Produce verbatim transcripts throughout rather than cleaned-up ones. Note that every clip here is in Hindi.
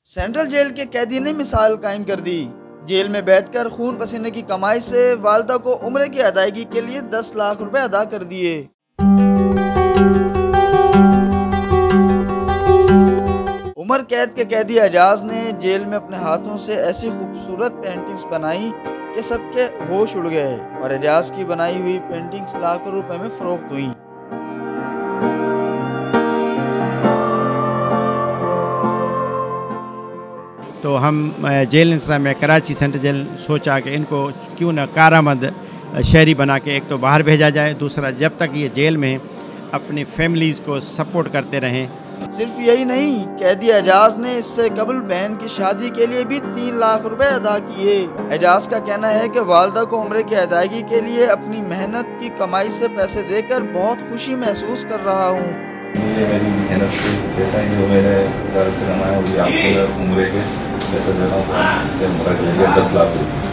सेंट्रल जेल के कैदी ने मिसाल कायम कर दी। जेल में बैठकर खून पसीने की कमाई से वालदा को उम्र की अदायगी के लिए दस लाख रुपए अदा कर दिए। उम्र कैद के कैदी एजाज ने जेल में अपने हाथों से ऐसी खूबसूरत पेंटिंग्स बनाई कि सबके होश उड़ गए और एजाज की बनाई हुई पेंटिंग्स लाखों रुपए में फरोख्त हुई। तो हम जेल इंतज़ाम में कराची सेंट्रल जेल सोचा कि इनको क्यों न कारामद शहरी बना के एक तो बाहर भेजा जाए, दूसरा जब तक ये जेल में अपनी फैमिलीज़ को सपोर्ट करते रहें। सिर्फ यही नहीं, कैदी एजाज ने इससे कबल बहन की शादी के लिए भी तीन लाख रुपए अदा किए। एजाज का कहना है कि वालदा को उम्र की अदायगी के लिए अपनी मेहनत की कमाई से पैसे देकर बहुत खुशी महसूस कर रहा हूँ। ये मेरी मेहनत से पैसा ही जो मेरे घर से कमाया वो आपको उम्र के पैसे दे रहा हूँ, इससे उम्र के लिए दस लाख रुपये।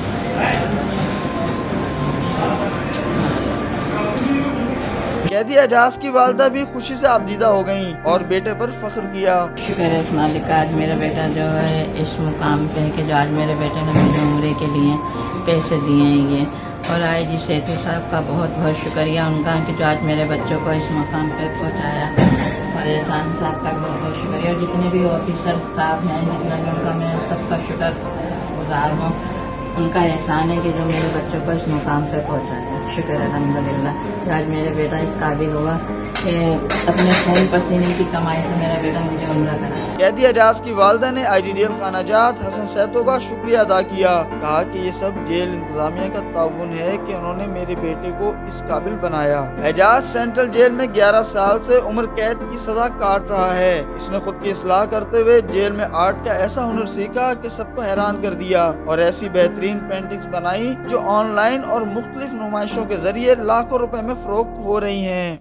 कैदी एजाज की वालदा भी खुशी से आबदीदा हो गईं और बेटे पर फख्र किया। शुक्र है उस मालिक का, आज मेरा बेटा जो है इस मुकाम पे है कि जो आज मेरे बेटे ने मुझे उम्र के लिए पैसे दिए हैं ये, और आई जी सेठू साहब का बहुत बहुत शुक्रिया उनका कि जो आज मेरे बच्चों को इस मुकाम पे पहुंचाया, और एहसान साहब का बहुत बहुत शुक्रिया, और जितने भी ऑफिसर साहब हैं जितना भी उनका मैं सबका शुक्र गुजार हूँ। उनका एहसान है कि जो मेरे बच्चों को इस मुकाम पे पहुंचाया। शुक्र अल्हम्दुलिल्लाह आज मेरा बेटा इस काबिल हुआ कि अपने खून पसीने की कमाई से मेरा बेटा मुझे उम्रा कराया। कैदी एजाज की वालदा ने आई डी डी एल खानाजात हसन सैतो का शुक्रिया अदा किया। कहा कि ये सब जेल इंतजामिया का ताउन है कि उन्होंने मेरे बेटे को इस काबिल बनाया। एजाज सेंट्रल जेल में ग्यारह साल से उम्र कैद की सजा काट रहा है। इसने खुद की इस्लाह करते हुए जेल में आर्ट का ऐसा हुनर सीखा कि सबको हैरान कर दिया और ऐसी बेहतरीन पेंटिंग्स बनाई जो ऑनलाइन और मुख्तलिफ नुमाइशों के जरिए लाखों रुपए में फरोख्त हो रही हैं।